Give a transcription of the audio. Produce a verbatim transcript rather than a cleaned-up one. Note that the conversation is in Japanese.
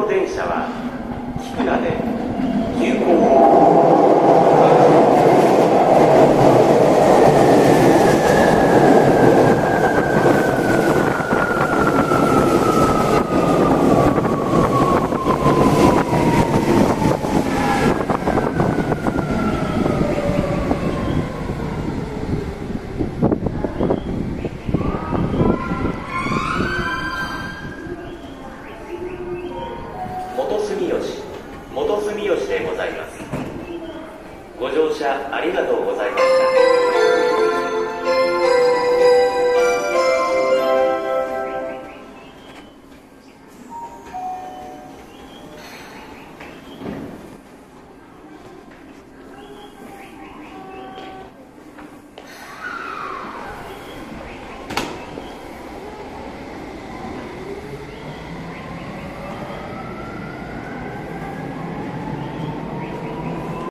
の電車は菊名で急行。元住吉、元住吉でございます。ご乗車ありがとうございました。